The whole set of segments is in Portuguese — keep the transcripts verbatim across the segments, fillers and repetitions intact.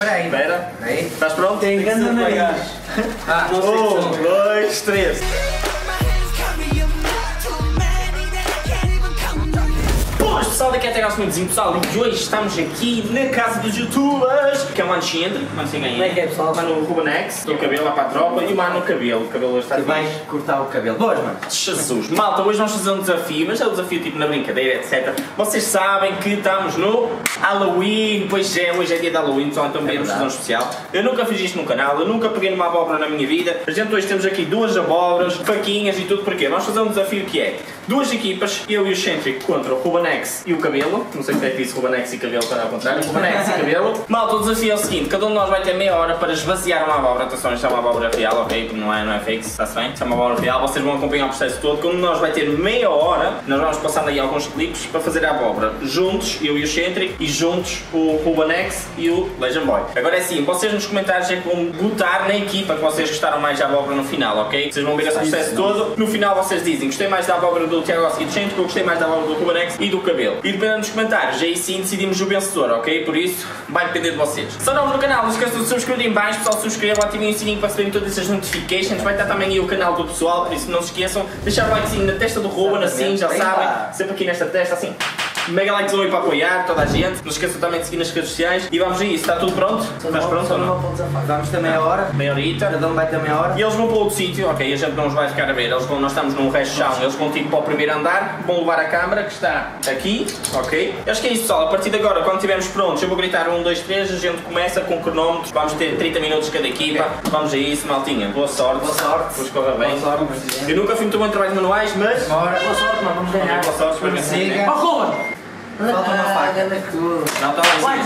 Peraí. Espera. Peraí. Estás pronto? Tem grande nariz. Ah, um, dois, três. Boas pessoal, daqui até nosso meiozinho pessoal e hoje estamos aqui na casa dos youtubers, que é o Mano Xendre, Mano Sem Ganhar. Como é que é, pessoal? Mano Rubanex, o cabelo lá para a tropa e o Mano Cabelo, o cabelo está Tu aqui. vais cortar o cabelo. Boas, mano. Jesus, malta, hoje vamos fazer um desafio, mas é um desafio tipo na brincadeira, etcétera. Vocês sabem que estamos no Halloween, pois é, hoje é dia de Halloween, pessoal, então vamos fazer um especial. Eu nunca fiz isto no canal, eu nunca peguei numa abóbora na minha vida. A gente hoje temos aqui duas abóboras, faquinhas e tudo, porquê? Vamos fazer um desafio que é duas equipas, eu e o Xentric contra o Rubanex e o Cabelo. Não sei porque é que disse Rubanex e Cabelo para ao contrário, Rubanex e Cabelo. Malta, o desafio é o seguinte, cada um de nós vai ter meia hora para esvaziar uma abóbora. Atenção, isto é uma abóbora real, ok? Não é, não é fake, está-se bem? Isto é uma abóbora real, vocês vão acompanhar o processo todo. Como nós vai ter meia hora, nós vamos passando aí alguns clipes para fazer a abóbora. Juntos, eu e o Xentric, e juntos o Rubanex e o Legend Boy. Agora é assim, vocês nos comentários é que vão botar na equipa que vocês gostaram mais da abóbora no final, ok? Vocês vão ver esse processo todo. No final vocês dizem, gostei mais da abóbora do Tiago e do Xentric, eu gostei mais da abóbora do Rubanex e do Cabelo. E dependendo dos comentários, aí sim decidimos o vencedor, ok? Por isso, vai depender de vocês. Se são novos no canal, não se esqueçam de subscrever em baixo, pessoal, subscrevam, ativem o sininho para receberem todas essas notifications. Vai estar também aí o canal do pessoal, por isso não se esqueçam. Deixar o likezinho na testa do Ruben, assim, já sabem. Sempre aqui nesta testa, assim. Mega likezão aí para apoiar toda a gente. Não se esqueçam também de seguir nas redes sociais. E vamos a isso, está tudo pronto? Estás pronto ou não? Vamos ter meia hora. Meia horita. Cada um vai ter meia hora. E eles vão para outro sítio, ok? A gente não os vai ficar a ver. Eles vão, nós estamos num resto de chão, eles vão tipo para o primeiro andar. Vão levar a câmara que está aqui, ok? Eu acho que é isso, pessoal. A partir de agora, quando estivermos prontos, eu vou gritar um, dois, três. A gente começa com cronómetros. Vamos ter trinta minutos cada equipa. Vamos a isso, maltinha. Boa sorte. Boa sorte. Vos corra bem. Boa sorte. Eu nunca fui muito bom em trabalhos manuais, mas. Bora. Boa sorte, mano. Vamos ganhar. Boa sorte para mim. Siga. Oh, Ruben! Falta uma faca. Tudo. Não, está lá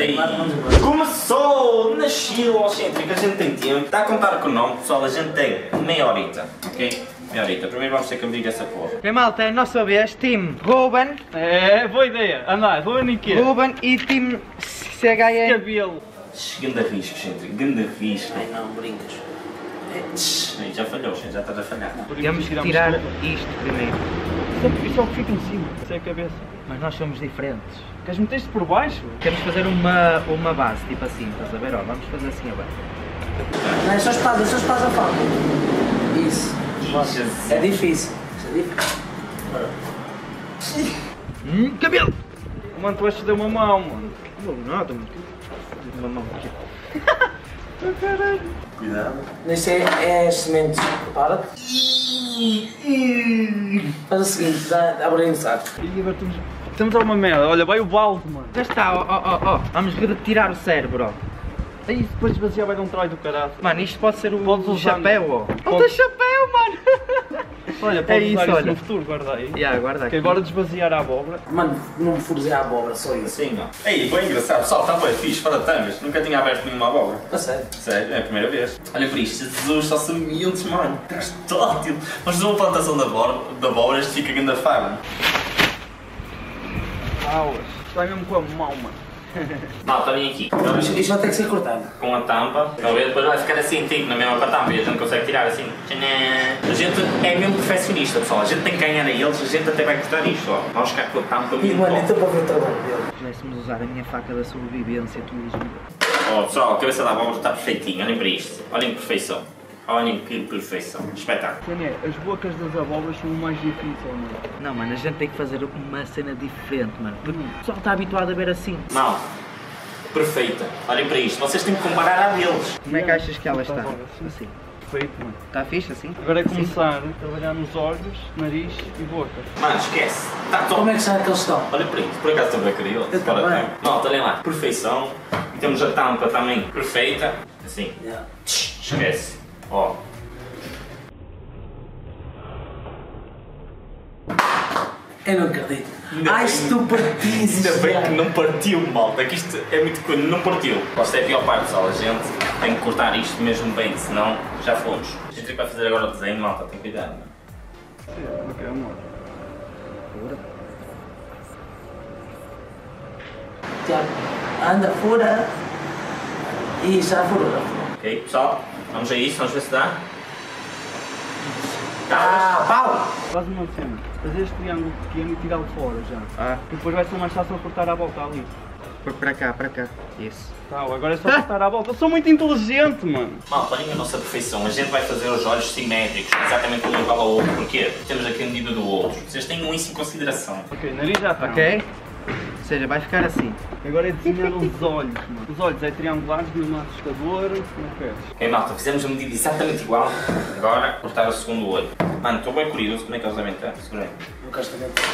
em cima. Começou! Nasceu ao Xentric, a gente tem tempo. Está a contar o cronómetro, pessoal, a gente tem meia horita, ok? Meia horita. Primeiro vamos ter que abrir essa porra. Ok, malta, é a nossa vez. Time Ruben. É, boa ideia. Andar, Ruben e quê? Ruben e time C H E. Cabelo. Ganda risco, Xentric, ganda risco. Ai não, brincas. Aí já falhou, já estás a falhar. Temos que tirar isto primeiro. Isso é o que fica em cima. Isso é a cabeça. Mas nós somos diferentes. Queres meter isto por baixo? Queremos fazer uma, uma base, tipo assim, estás a ver? Ó, vamos fazer assim a base. Não, é só espada, é só espada falta. Isso. Jesus. É difícil. É difícil. Hum, cabelo! Mano, tu vais fazer uma mão, mano. Não, nada, mano. Uma mão aqui. Caralho. Cuidado. Neste é, é as sementes. Prepara-te. Faz o seguinte, dá, dá para iniciar. E agora estamos, estamos a uma merda. Olha, vai o balde, mano. Já está, ó, ó, ó, ó. Vamos retirar o cérebro, ó. Aí depois de esvaziar vai dar um trabalho do caralho. Mano, isto pode ser o Podes usar chapéu, ó. Pode- O teu chapéu, mano! Olha, É podes isso, usar isso olha. no futuro, guarda aí. Já, guarda Ok, aqui. bora desvaziar a abóbora. Mano, não me fures a abóbora, só isso. Assim, ó. Ei, bem engraçado, pessoal, está bem fixe, para tangas. Nunca tinha aberto nenhuma abóbora. A sério. Sério, é a primeira vez. Olha por isto, Jesus, só são miúdos, mano. Estás tótil. Mas numa plantação de abóbora, de abóbora, isto fica grande farm. Aulas. Isto vai mesmo com a mão, mano. Malta, vem aqui. Isto, isto vai ter que ser cortado. Com a tampa, estão a ver? Depois vai ficar assim, tipo, na mesma com a tampa e a gente consegue tirar assim. Tchanã. A gente é mesmo perfeccionista, pessoal. A gente tem que ganhar a eles, a gente até vai cortar isto, ó. Vamos ficar com a tampa E mesmo mano, top. então para ver o trabalho dele. Pudéssemos usar a minha faca da sobrevivência, tu dizes-me. Ó, pessoal, a cabeça da abóbora está perfeitinha. Olhem para isto. Olhem que perfeição. Olhem que perfeição. Espetáculo. Tânia, as bocas das abóboras são o mais difícil, mano. Não, mano, a gente tem que fazer uma cena diferente, mano. Porque o pessoal está habituado a ver assim. Mal. Perfeita. Olhem para isto. Vocês têm que comparar a deles. Como é que achas que ela está? Assim. Assim. Perfeito, mano. Está fixe assim? Agora é começar a trabalhar nos olhos, nariz e boca. Mano, esquece. Está top. Como é que será que eles estão? Olha para isto. Por acaso estou bem curioso. Eu Fora também. de tempo. Malta, olhem lá. Perfeição. E temos a tampa também perfeita. Assim. Yeah. Esquece. Ó. Eu não acredito. Ainda Ai, bem- se tu partizes. Ainda bem já. que não partiu, malta, que isto é muito coisa, não partiu. Esta é a pior parte, pessoal, a gente tem que cortar isto mesmo bem, senão já fomos. A gente vai fazer agora o desenho, malta, tem cuidado. Não? Sim, ok, amor. Tiago, anda fora. E já fora. Ok, pessoal, vamos a isso, vamos ver se dá. Ah, pau! Faz uma cena. Fazer este triângulo pequeno e tirá-lo fora já. Ah. E depois vai ser mais fácil cortar à volta ali. Para cá, para cá. Isso. Tá, agora é só botar à volta. Eu sou muito inteligente, mano. Malta, olhem a nossa perfeição. A gente vai fazer os olhos simétricos, exatamente um igual ao outro. Porquê? Temos aqui a medida do outro. Vocês tenham isso em consideração. Ok, nariz já está. Ok? Ou seja, vai ficar assim. Agora é desenhar os olhos, mano. Os olhos é triangulares, nenhum assustador. Como queres? Ok, malta, fizemos a medida exatamente igual. Agora, cortar o segundo olho. Mano, estou bem curioso como é que eles devem estar. Segura aí. Nunca está dentro.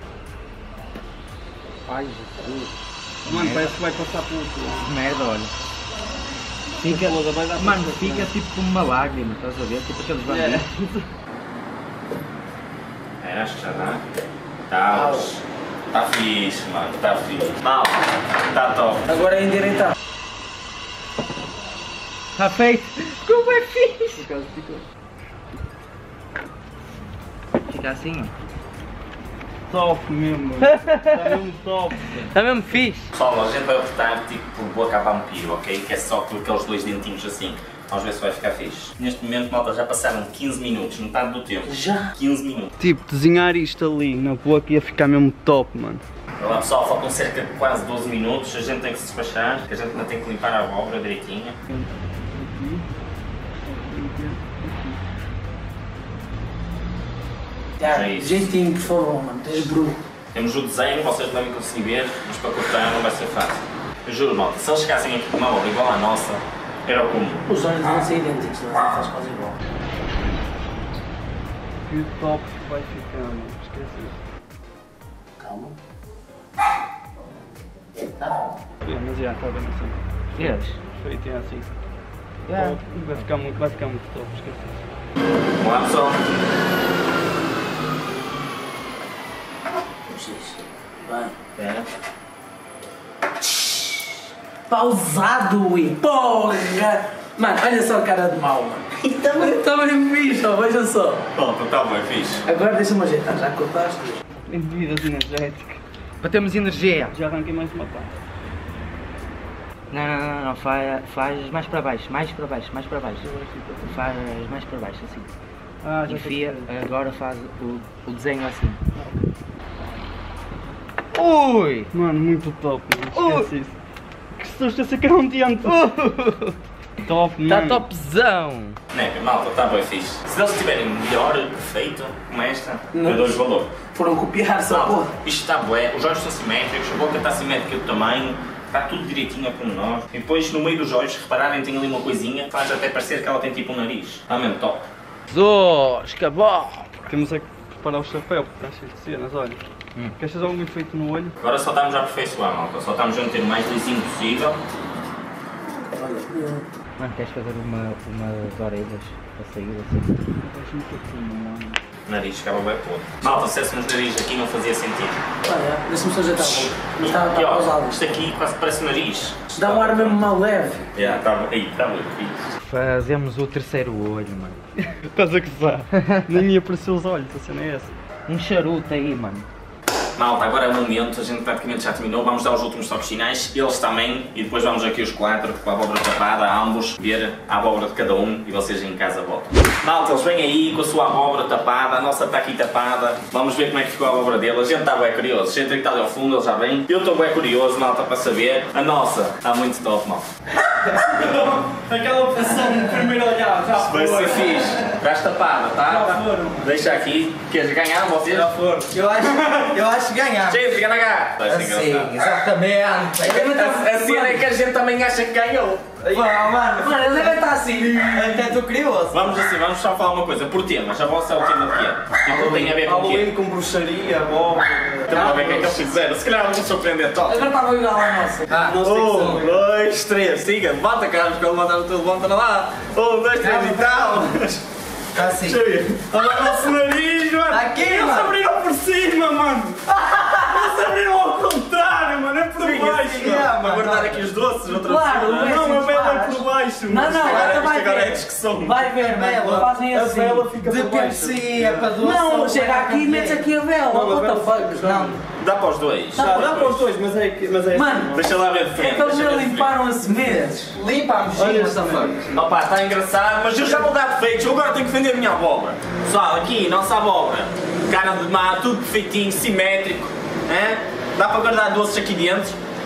Ai, Jesus. Mano, parece que vai passar pelo outro lado. Merda, olha. Fica, mano, fica tipo como uma lágrima, estás a ver? Tipo aqueles vampiros. É, acho que já dá. Tá, tá fixe, mano, tá fixe. Mal, tá top. Agora é endireitar. Está feito! Como é fixe! Fica assim, ó. Top mesmo. Está mesmo top. Está mesmo fixe! Pessoal, a gente vai optar tipo por boca a vampiro, ok? Que é só com aqueles dois dentinhos assim. Vamos ver se vai ficar fixe. Neste momento, malta, já passaram quinze minutos, metade do tempo. Já? quinze minutos. Tipo, desenhar isto ali na boca ia ficar mesmo top, mano. Olá pessoal, faltam cerca de quase doze minutos. A gente tem que se despachar, que a gente ainda tem que limpar a abóbora direitinha. Tiago, É isso. jeitinho, por favor, mano. Tens bruto. Temos o desenho, vocês não devem conseguir ver, mas para cortar não vai ser fácil. Eu juro, malta, se eles chegassem aqui com uma obra igual à nossa, era o comum. Os olhos vão ser idênticos, mas não faz quase igual. Que top que vai ficar, mano. Esquece isso. Calma. Tá. É, mas já, está bem assim. Vês? Feito é assim. Yeah. Top. Vai ficar muito, vai ficar muito top, esquece isso. Vamos lá pessoal. Vai. É. Pausado, ui. Porra! Mano, olha só a cara de mal, mano. Está bem fixe, ó, veja só. Pronto, está bem fixe. Agora deixa-me ajeitar, já cortaste? Em bebidas energéticas. Batemos energia! Já arranquei mais uma parte. Não, não, não, não, faz, faz mais para baixo, mais para baixo, mais para baixo. Faz mais para baixo, assim. Ah, já Enfia, sei. agora faz o, o desenho assim. Ui! Mano, muito top, mano. Esquece isso. Que susto, esse aqui é um diante. Top, Está mano. topzão! Né, malta, está bem fixe. Se eles tiverem melhor, perfeito, como esta, Não. eu dou-lhes valor. Foram copiar só, Malta, porra. isto está bué, os olhos são simétricos, a boca está simétrica do tamanho, está tudo direitinho a como nós. E depois no meio dos olhos, repararem, tem ali uma coisinha, faz até parecer que ela tem tipo um nariz. Está mesmo top. Zosca, bom! Temos é que preparar o chapéu, porque está cheio de cenas, olha. Hum. Queres fazer algum efeito no olho? Agora só estamos a aperfeiçoar, malta, só estamos a meter o mais lisinho possível. Mano, queres fazer uma, umas orelhas para sair assim? Deixa um pouquinho, mano. O nariz ficava bem podre. Malta, se fizéssemos nariz aqui não fazia sentido. Olha, deixa-me só ajeitar o olho. Mas está Aqui, está ó, pausado. isto aqui quase parece um nariz. Dá um ar mesmo mal leve. Já, está aí, está muito fixe. Fazemos o terceiro olho, mano. Estás a gozar? Nem ia aparecer os olhos, a cena é essa. Um charuto aí, mano. Malta, agora é o momento, a gente praticamente já terminou, vamos dar os últimos toques finais, eles também, e depois vamos aqui os quatro, com a abóbora tapada, ambos, ver a abóbora de cada um e vocês em casa votam. Malta, eles vêm aí com a sua abóbora tapada, a nossa está aqui tapada, vamos ver como é que ficou a abóbora dele, a gente está bem curioso, a gente está ali ao fundo, eles já vêm, eu estou bem curioso, malta, para saber, a nossa está muito top, malta. Aquela opção de primeiro olhar, já Vai ser fixe, estás tapada, tá? Já foram. Deixa aqui, queres ganhar vocês? Já foram. Eu acho, eu acho que ganhar. Gente, fica na cara. Assim, exatamente. A cena é que a gente também acha que ganhou. Vá, mano, mano, ele deve estar assim. Até estou curioso. Vamos assim, vamos só falar uma coisa, por temas, a vossa é o tema de quê? Tipo, tem a ver com o quê? com bruxaria, abóbora. Estamos a ver o que é que eles fizeram, se calhar vamos surpreender todos. Agora estava igual à nossa. Ah, Um, dois, três, siga, bata Carlos, que ele mandaram tudo, bota lá. Um, dois, três e tal. Está assim. Deixa eu ver. Olha o nosso nariz, mano. Aqui, Eles mano. abriram por cima, mano. Eles abriram ao contrário, mano, é por baixo. assim, mano. é, Vou mano. guardar aqui os doces, outra Claro, vez. o Não, Messi a vela é faz. por baixo, Não, mano. não, Isto agora agora- vai isto agora ver. é discussão. Vai ver, mano, fazem assim. A vela fica por baixo. Depende é para doação. Não, chega aqui e metes aqui a vela. Não, a What the vela fuck? Não. Dá para os dois. Dá Dá para os dois, mas é que. Mas é Mano, Deixa lá ver de é frente. que eles deixa já ver de limparam as sementes. Limpa a mexer, Olha what the fuck? Opa, está engraçado, mas eu já vou dar defeitos, eu agora tenho que vender a minha abóbora. Pessoal, aqui, nossa abóbora, cara de mar, tudo perfeitinho, simétrico, hein? Dá para guardar doces aqui dentro.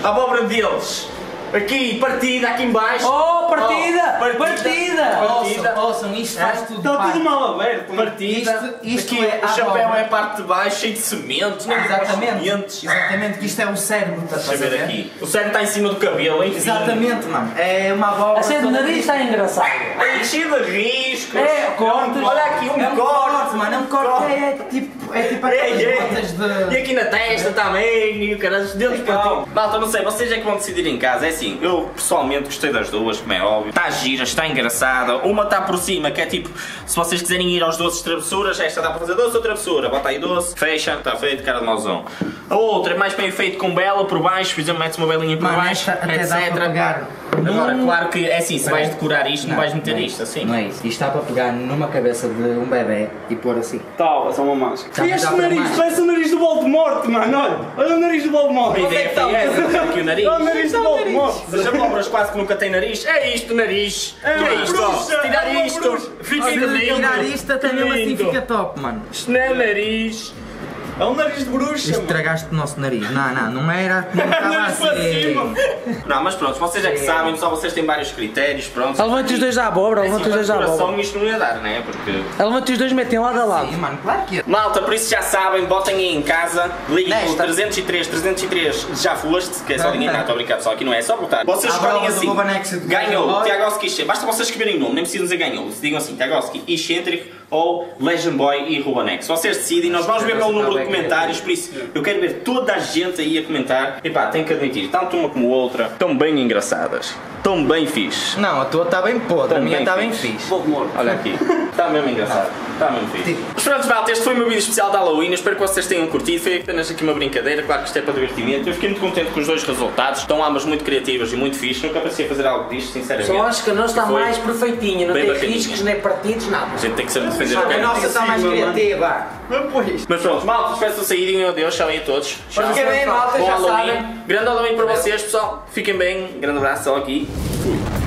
a abóbora deles. Aqui, partida, aqui em baixo. Oh, partida! Oh, partida! partida. Ouçam, ouçam, isto faz tudo Está parte. tudo mal aberto. Partida. Isto, isto aqui, é o a chapéu abóbora. é a parte de baixo, cheio de cimento. nem Exatamente, sementes. exatamente, que isto é o cérebro, estás a Deixa eu ver ver? aqui. O cérebro está em cima do cabelo, hein? Exatamente, mano. É uma abóbora. A cena do nariz está engraçado. Aí, cheio de riscos. É, cortes. Olha aqui, um É um corte. corte, mano, é um corte que é tipo, é tipo aquelas Ei, ei. botas E de... aqui na testa também, e o cara, os dedos para Calma. ti. Malta, não sei, vocês é que vão decidir em casa. É assim, eu pessoalmente gostei das duas, como é óbvio. Está gira, está engraçada. Uma está por cima, que é tipo, se vocês quiserem ir aos doces travessuras, esta dá para fazer doce ou travessura. Bota aí doce, fecha, está feito, cara de mauzão. A outra é mais bem feito com bela por baixo, por exemplo, metes uma belinha por Mano, baixo, esta até dá para etcétera. pegar. Agora, num- claro que é assim, se vais Não. decorar isto, não, Não, vais meter não é isto assim. Não é isso, isto está para pegar numa cabeça de um bebê e pôr assim. Tal, é só uma máscara. Já E este dá para nariz, mais. parece o nariz do Voldemort, mano, olha. Olha o nariz do Voldemort. A ideia foi essa, meter aqui o nariz. Olha o nariz do Voldemort. As abóboras quase que nunca têm nariz. É isto, nariz. que é isto? ó? bruxa, Tirar é uma isto. bruxa. Fica Se lindo. tirar isto até mesmo assim Lindo. fica top, mano. Isto não é nariz. É um nariz de bruxa, mano. Estragaste o nosso nariz. Não, não, não era, não estava Nariz para assim. cima. Não, mas pronto, vocês é que sabem, só vocês têm vários critérios, pronto. Levante os dois à abóbora, Assim, levante os dois à para abóbora. coração isto não ia dar, né? Porque... Levante os dois, metem lado a lado. Sim, mano, claro que é. Malta, por isso já sabem, botem aí em casa, liguem no Nesta. trezentos e três, trezentos e três, já foste, que é só Não, ninguém, não. não, estou a brincar, só aqui não é, é só botar. Vocês À escolhem prova do assim, Rubanex e do ganhou, Gabriel Tiago Oski, basta vocês escreverem o nome, nem precisam dizer ganhou, se digam assim, Tiago Oski, Eccentric ou Legend Boy e Rubanex. Vocês decidem, nós vamos ver pelo número de comentários, por isso eu quero ver toda a gente aí a comentar. E pá, tenho que admitir, tanto uma como outra, estão bem engraçadas, estão bem fixe. Não, a tua está bem podre, a minha está bem fixe. Olha aqui, está mesmo engraçado, está mesmo fixe. Mas pronto, malta, este foi o meu vídeo especial de Halloween, eu espero que vocês tenham curtido, foi apenas aqui uma brincadeira, claro que isto é para divertimento. Eu fiquei muito contente com os dois resultados, estão ambas muito criativas e muito fixe, nunca pensei fazer algo disto, sinceramente. Só acho que a nossa está Foi mais perfeitinha, não bem tem bacaninha. riscos, nem partidos, nada. A gente tem que sempre defender o A que é nossa está mais criativa. Mas pronto, malta, espero que vocês saírem, meu Deus, tchau aí a todos. Tchau. Fiquem bem, malta, Bom já Halloween. sabem. Grande Halloween para vocês, pessoal. Fiquem bem, grande abraço, só aqui. Fui.